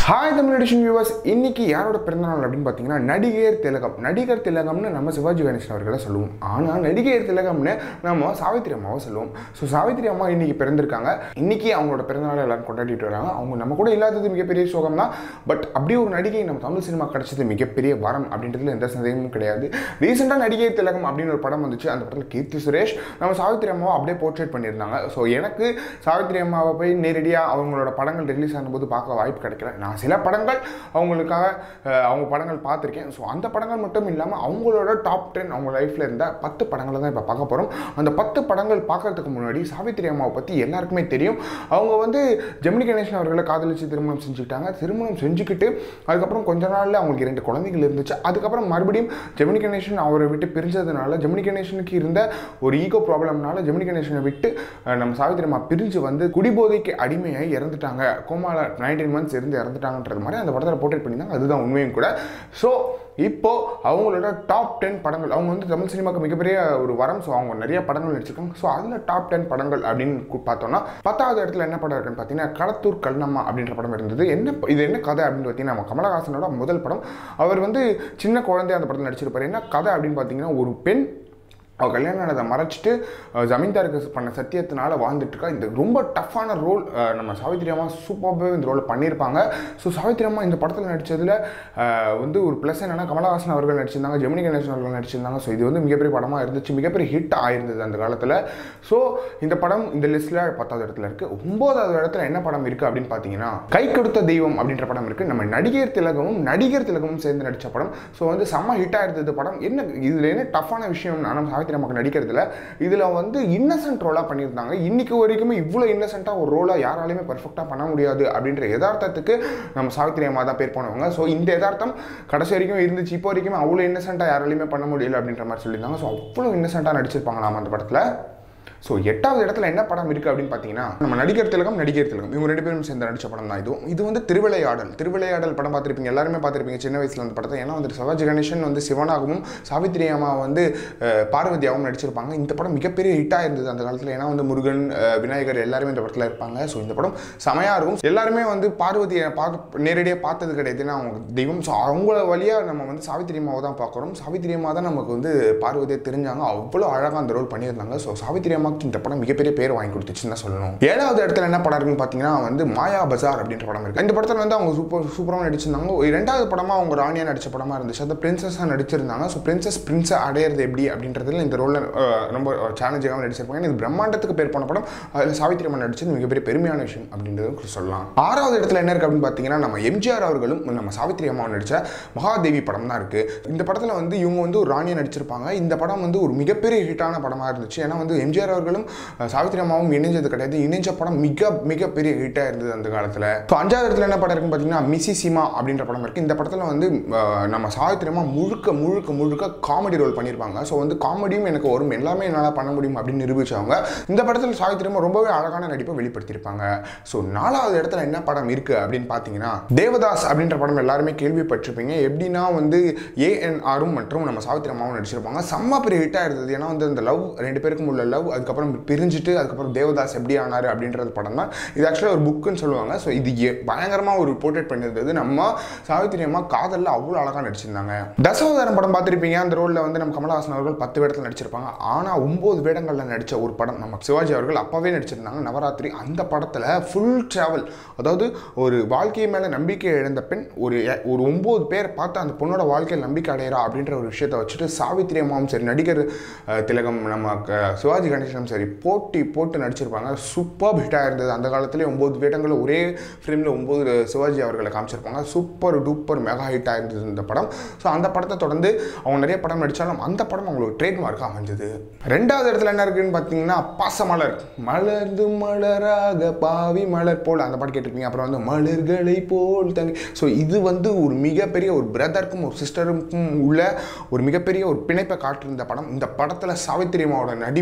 Hi Tamil edition viewers, இன்னைக்கு யாரோட பிறந்தநாள் அப்படின்னு பார்த்தீங்கன்னா நடிகர் திலகம். நடிகர் திலகம்னு நம்ம சிவாஜி கணேசன் அவர்களை சொல்லுவோம். ஆனால் நடிகர் திலகம்னு நம்ம சாவித்திரி அம்மாவை சொல்லுவோம். ஸோ சாவித்திரி அம்மா இன்னைக்கு பிறந்திருக்காங்க. இன்னைக்கு அவங்களோட பிறந்தநாள் எல்லாரும் கொண்டாடிட்டு வராங்க. அவங்க நம்ம கூட இல்லாதது மிகப்பெரிய சோகம் தான். பட் அப்படியே ஒரு நடிகை நம்ம தமிழ் சினிமா கிடைச்சது மிகப்பெரிய வரம் அப்படின்றதுல எந்த சந்தேகமும் கிடையாது. ரீசெண்டாக நடிகர் திலகம் அப்படின்னு ஒரு படம் வந்துச்சு. அந்த படத்தில் கீர்த்தி சுரேஷ் நம்ம சாவித்திரி அம்மாவை அப்படியே போர்ட்ரேட் பண்ணியிருந்தாங்க. ஸோ எனக்கு சாவித்திரி அம்மாவை போய் நேரடியாக அவங்களோட படங்கள் ரிலீஸ் ஆகும்போது பார்க்க வாய்ப்பு கிடைக்கல. நான் சில படங்கள் அவங்களுக்காக அவங்க படங்கள் பார்த்துருக்கேன். ஸோ அந்த படங்கள் மட்டும் இல்லாமல் அவங்களோட டாப் 10 அவங்க லைஃப்பில் இருந்த 10 படங்களை தான் இப்போ பார்க்க போகிறோம். அந்த 10 படங்கள் பார்க்கறதுக்கு முன்னாடி சாவித்திரி அம்மாவை பற்றி எல்லாருக்குமே தெரியும். அவங்க வந்து ஜெமினி கணேசன் அவர்களை காதலிச்சு திருமணம் செஞ்சுக்கிட்டாங்க. திருமணம் செஞ்சுக்கிட்டு அதுக்கப்புறம் கொஞ்ச நாளில் அவங்களுக்கு 2 குழந்தைகள் இருந்துச்சு. அதுக்கப்புறம் மறுபடியும் ஜெமினி கணேசன் அவரை விட்டு பிரிஞ்சதுனால ஜெமினி கணேசனுக்கு இருந்த ஒரு ஈகோ ப்ராப்ளம்னால ஜெமினி கணேசனை விட்டு நம்ம சாவித்திரி அம்மா பிரிஞ்சு வந்து குடிபோதைக்கு அடிமையாகி இறந்துட்டாங்க. கோமால 19 months இருந்து இறந்துட்டாங்கன்றது மாதிரி அந்த படத்தில் போர்ட்ரேட் பண்ணியிருந்தாங்க. அதுதான் உண்மையும் கூட. ஸோ இப்போ அவங்களோட டாப் 10 படங்கள், அவங்க வந்து தமிழ் சினிமாவுக்கு மிகப்பெரிய ஒரு வரம். ஸோ அவங்க நிறைய படங்கள் நடிச்சிருக்காங்க. ஸோ அதில் டாப் 10 படங்கள் அப்படின்னு பார்த்தோம்னா 10வது இடத்துல என்ன படம் இருக்குன்னு பார்த்தீங்கன்னா களத்தூர் கண்ணம்மா அப்படின்ற படம் இருந்தது. இது என்ன கதை அப்படின்னு பார்த்தீங்கன்னா நம்ம கமலஹாசனோட முதல் படம். அவர் வந்து சின்ன குழந்தைய அந்த படத்தில் நடிச்சிருப்பார். என்ன கதை அப்படின்னு பார்த்தீங்கன்னா ஒரு பெண் அவள் கல்யாணம் ஆனதை மறைச்சிட்டு ஜமீன்தாருக்கு பண்ண சத்தியத்தினால வாழ்ந்துட்டு இருக்கா. இந்த ரொம்ப டஃப்பான ரோல் நம்ம சாவித்திரி அம்மா சூப்பராகவே இந்த ரோலை பண்ணியிருப்பாங்க. ஸோ சாவித்திரி அம்மா இந்த படத்தில் நடித்ததில் வந்து ஒரு ப்ளஸ் என்னென்னா கமலஹாசன் அவர்கள் நடிச்சிருந்தாங்க, ஜெமினி கணேசன் அவர்கள் நடிச்சிருந்தாங்க. ஸோ இது வந்து மிகப்பெரிய படமாக இருந்துச்சு, மிகப்பெரிய ஹிட் ஆயிருந்தது அந்த காலத்தில். ஸோ இந்த படம் இந்த லிஸ்ட்டில் 10வது இடத்துல இருக்குது. 9வது இடத்துல என்ன படம் இருக்குது அப்படின்னு பார்த்தீங்கன்னா கை கொடுத்த தெய்வம் அப்படின்ற படம் இருக்குது. நம்ம நடிகர் திலகமும் சேர்ந்து நடித்த படம். ஸோ வந்து செம்ம ஹிட்டாக இருந்தது படம். என்ன இதில் என்ன டஃப்பான விஷயம் நம்ம சாவித்திரி நமக்கு நடிக்கிறதுல இதில் வந்து இன்னசென்ட் ரோலாக பண்ணியிருந்தாங்க. இன்னைக்கு வரைக்குமே இவ்வளோ இன்னசென்ட்டாக ஒரு ரோலாக யாராலையுமே பர்ஃபெக்டாக பண்ண முடியாது அப்படின்ற யதார்த்தத்துக்கு நம்ம சாவித்திரி அம்மா தான் பேர் போனவங்க. ஸோ இந்த யதார்த்தம் கடைசி வரைக்கும் இருந்துச்சு. இப்போ வரைக்கும் அவ்வளோ இன்னசென்ட்டாக யாராலையுமே பண்ண முடியல அப்படின்ற மாதிரி சொல்லியிருந்தாங்க. ஸோ அவ்வளோ இன்னசென்ட்டாக நடிச்சிருப்பாங்க நாம அந்த படத்தில். ஸோ 8வது இடத்துல என்ன படம் இருக்குது அப்படின்னு பார்த்தீங்கன்னா நம்ம நடிகர் திலகம் இவங்க 2 பேரும் சேர்ந்து நடித்த படம் தான் இது வந்து திருவிளையாடல் படம் பார்த்துருப்பீங்க, எல்லாருமே பார்த்துருப்பீங்க சின்ன வயசில் அந்த படத்தை. ஏன்னா வந்து சிவாஜி கணேசன் வந்து சிவனாகவும் சாவித்திரி அம்மா வந்து பார்வதியாகவும் நடிச்சிருப்பாங்க. இந்த படம் மிகப்பெரிய ஹிட்டாக இருந்தது அந்த காலத்தில். ஏன்னா வந்து முருகன், விநாயகர் எல்லாருமே இந்த படத்தில் இருப்பாங்க. ஸோ இந்த படம் செமையாக இருக்கும். எல்லாருமே வந்து பார்வதியை நேரடியாக பார்த்தது கிடையாது, ஏன்னா அவங்க தெய்வம். ஸோ அவங்கள வழியாக நம்ம வந்து சாவித்திரி அம்மாவை தான் பார்க்குறோம். சாவித்திரி அம்மா தான் நமக்கு வந்து பார்வதியை தெரிஞ்சாங்க. அவ்வளோ அழகாக அந்த ரோல் பண்ணியிருந்தாங்க. ஸோ சாவித்திரி அம்மா இந்த படம் மிகப்பெரிய பேர் வாங்கி கொடுத்துச்சுன்னு சொல்லணும். 7வது இடத்துல என்ன படம் இருக்குன்னு பார்த்தீங்கன்னா வந்து மாயா பஜார் அப்படின்ற படம் இருக்கு. இந்த படத்தில் வந்து அவங்க சூப்பராக நடிச்சிருந்தாங்க. 2வது படமாக அவங்க ராணியா நடிச்ச படமாக இருந்துச்சு. அது பிரின்சஸாக நடிச்சிருந்தாங்க. ஸோ பிரின்ஸை அடையிறது எப்படி அப்படின்றதுல இந்த ரோலில் ரொம்ப சேலஞ்சிங்காக நடிச்சிருப்பாங்க. இது பிரம்மாண்டத்துக்கு பேர் போன படம். அதில் சாவித்திரி அம்மா நடிச்சது மிகப்பெரிய பெருமையான விஷயம் அப்படின்றது சொல்லலாம். 6வது இடத்துல என்ன இருக்கு அப்படின்னு பார்த்தீங்கன்னா நம்ம எம்ஜிஆர் அவர்களும் நம்ம சாவித்திரி அம்மா நடிச்ச மகாதேவி படம் தான் இருக்கு. இந்த படத்தில் வந்து இவங்க வந்து ஒரு ராணியா நடிச்சிருப்பாங்க. இந்த படம் வந்து ஒரு மிகப்பெரிய ஹிட்டான படமாக இருந்துச்சு. ஏன்னா வந்து எம்ஜிஆர் அவர்களும் சாவித்திரி அம்மாவும் இணைஞ்சது கிடையாது. இணைஞ்ச படம் மிகப்பெரிய ஹிட்டாக இருந்தது அந்த காலத்தில். ஸோ 5வது இடத்துல என்ன படம் இருக்குன்னு பார்த்தீங்கன்னா மிசிசிமா அப்படின்ற படம் இருக்குது. இந்த படத்தில் வந்து நம்ம சாவித்திரி அம்மா முழுக்க காமெடி ரோல் பண்ணியிருப்பாங்க. ஸோ வந்து காமெடியும் எனக்கு வரும், எல்லாமே என்னால் பண்ண முடியும் அப்படின்னு நிரூபிச்சவங்க. இந்த படத்தில் சாவித்திரி அம்மா ரொம்பவே அழகான நடிப்பை வெளிப்படுத்தியிருப்பாங்க. ஸோ 4வது இடத்துல என்ன படம் இருக்குது அப்படின்னு பார்த்தீங்கன்னா தேவதாஸ் அப்படின்ற படம் எல்லாருமே கேள்விப்பட்டிருப்பீங்க. எப்படின்னா வந்து ANRம் மற்றும் நம்ம சாவித்திரி அம்மாவும் நடிச்சிருப்பாங்க. செம்ம பெரிய ஹிட்டாக இருந்தது. ஏன்னா வந்து அந்த லவ் 2 பேருக்கும் உள்ள லவ், அதுக்கப்புறம் பிரிஞ்சுட்டு அதுக்கப்புறம் தேவதாஸ் எப்படி ஆனார் அப்படின்றது படம் தான். இது ஆக்சுவலாக ஒரு புக்குன்னு சொல்லுவாங்க. ஸோ இது பயங்கரமாக ஒரு போர்ட்ரேட் பண்ணியிருந்தது. நம்ம சாவித்திரி அம்மா காதலில் அவ்வளோ அழகாக நடிச்சிருந்தாங்க. தசாவதாரம் படம் பார்த்துருப்பீங்க. அந்த ரோலில் வந்து நம்ம கமலஹாசன் அவர்கள் 10 வேடத்தில் நடிச்சிருப்பாங்க. ஆனால் 9 வேடங்களில் நடித்த ஒரு படம் நம்ம சிவாஜி அவர்கள் அப்போவே நடிச்சிருந்தாங்க, நவராத்திரி. அந்த படத்தில் ஃபுல் ட்ராவல், அதாவது ஒரு வாழ்க்கை மேலே நம்பிக்கை இழந்த பெண் ஒரு 9 பேர் பார்த்து அந்த பொண்ணோட வாழ்க்கையில் நம்பிக்கை அடைகிறா அப்படின்ற ஒரு விஷயத்தை வச்சுட்டு சாவித்திரி அம்மாவும் சரி, நடிகர் திலகம் நம்ம சிவாஜி கணேசனும் சரி போட்டு நடிச்சிருப்பாங்க. சூப்பர் ஹிட்டாக இருந்தது. அந்த காலத்துலேயே 9 வேடங்களில் ஒரே ஃப்ரேமில் 9 சிவாஜி அவர்களை காமிச்சிருப்பாங்க. சூப்பர் டூப்பர் மெகா ஹிட்டாக இருந்தது இந்த படம். ஸோ அந்த படத்தை தொடர்ந்து அவங்க நிறைய படம் நடித்தாலும் அந்த படம் அவங்களுக்கு ட்ரேட்மார்க்காக அமைஞ்சது. 2வது இடத்துல என்ன இருக்குன்னு பார்த்தீங்கன்னா பாசமலர். மலர்ந்து மலராக பாவி மலர் போல் அந்த படம் கேட்டிருப்பீங்க. அப்புறம் வந்து மலர்களை போல் தங்கி. ஸோ இது வந்து ஒரு மிகப்பெரிய ஒரு பிரதருக்கும் ஒரு சிஸ்டருக்கும் உள்ள ஒரு மிகப்பெரிய ஒரு பிணைப்பை காட்டிருந்த படம். இந்த படத்தில் சாவித்திரி அம்மாவோட நடிப்பு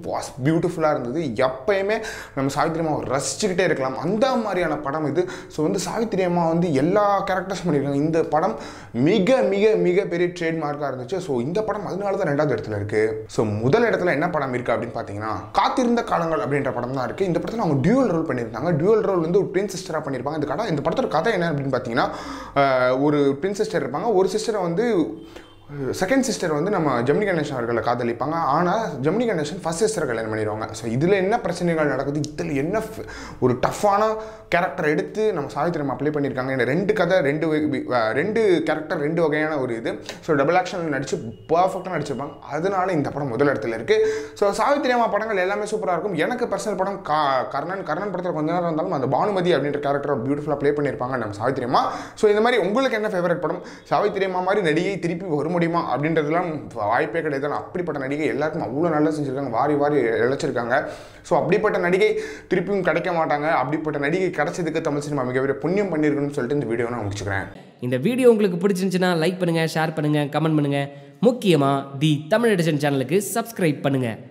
வாஸ் பியூட்டிஃபுல்லாக இருந்தது. எப்பயுமே நம்ம சாவித்திரி அம்மாவை ரசிச்சுக்கிட்டே இருக்கலாம், அந்த மாதிரியான படம் இது. ஸோ வந்து சாவித்திரி அம்மா வந்து எல்லா கேரக்டர்ஸ் பண்ணியிருக்காங்க. இந்த படம் மிக மிக மிக பெரிய ட்ரேட்மார்க்காக இருந்துச்சு. ஸோ இந்த படம் அதனால தான் 2வது இடத்துல இருக்குது. ஸோ முதல் இடத்துல என்ன படம் இருக்குது அப்படின்னு பார்த்தீங்கன்னா காத்திருந்த காலங்கள் அப்படின்ற படம் தான் இருக்குது. இந்த படத்தில் அவங்க டியூவல் ரோல் பண்ணியிருந்தாங்க. டியூவல் ரோல் வந்து ஒரு ட்வின் சிஸ்டராக பண்ணியிருப்பாங்க. இந்த படத்தோட கதை என்ன அப்படின்னு பார்த்தீங்கன்னா, ஒரு ட்வின் சிஸ்டர் இருப்பாங்க. ஒரு சிஸ்டரை வந்து செகண்ட் சிஸ்டர் வந்து நம்ம ஜெமினி கணேசன் அவர்களை காதலிப்பாங்க. ஆனால் ஜெமினி கணேசன் ஃபர்ஸ்ட் சிஸ்டரை கல்யாணம் பண்ணிடுவாங்க. ஸோ இதில் என்ன பிரச்சனைகள் நடக்குது, இதில் என்ன ஒரு டஃப்பான கேரக்டர் எடுத்து நம்ம சாவித்திரி அம்மா அப்ளை பண்ணியிருக்காங்க. இந்த 2 கதை 2 கேரக்டர் 2 வகையான ஒரு இது. ஸோ டபுள் ஆக்ஷன் நடிச்சு பர்ஃபெக்டாக நடிச்சிருப்பாங்க. அதனால இந்த படம் முதல் இடத்துல இருக்குது. ஸோ சாவித்திரி அம்மா படங்கள் எல்லாமே சூப்பராக இருக்கும். எனக்கு பர்சனல் படம் கர்ணன் படத்தில் கொஞ்ச நேரம் இருந்தாலும் அந்த பானுமதி அப்படின்ற கேரக்டர் பியூட்டிஃபுல்லாக ப்ளே பண்ணியிருப்பாங்க நம்ம சாவித்திரி அம்மா. ஸோ இந்த மாதிரி உங்களுக்கு என்ன ஃபேவரட் படம், சாவித்திரி அம்மா மாதிரி நடிகை திருப்பி வரும் முடியுமா அப்படின்றதுலாம் வாய்ப்பே கிடையாது. அப்படிப்பட்ட நடிகை எல்லாருக்கும் அவ்வளோ நல்லா செஞ்சுருக்காங்க, வாரி இழைச்சிருக்காங்க. ஸோ அப்படிப்பட்ட நடிகை திருப்பியும் கிடைக்க மாட்டாங்க. அப்படிப்பட்ட நடிகை கிடைச்சதுக்கு தமிழ் சினிமா மிகப்பெரிய புண்ணியம் பண்ணியிருக்குன்னு சொல்லிட்டு இந்த வீடியோ நான் முடிச்சுக்கிறேன். இந்த வீடியோ உங்களுக்கு பிடிச்சிருந்துச்சுன்னா லைக் பண்ணுங்கள், ஷேர் பண்ணுங்கள், கமெண்ட் பண்ணுங்கள். முக்கியமாக தி தமிழ் எடிஷன் சேனலுக்கு சப்ஸ்கிரைப் பண்ணுங்கள்.